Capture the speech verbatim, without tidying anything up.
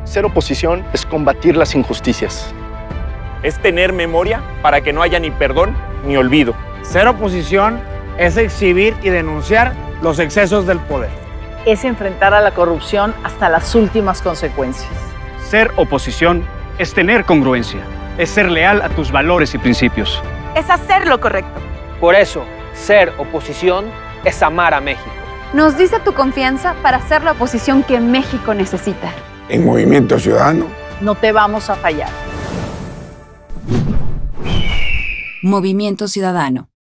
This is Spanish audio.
Ser oposición es combatir las injusticias. Es tener memoria para que no haya ni perdón ni olvido. Ser oposición es exhibir y denunciar los excesos del poder. Es enfrentar a la corrupción hasta las últimas consecuencias. Ser oposición es tener congruencia, es ser leal a tus valores y principios. Es hacer lo correcto. Por eso, ser oposición es amar a México. Nos dice tu confianza para ser la oposición que México necesita. En Movimiento Ciudadano no te vamos a fallar. Movimiento Ciudadano.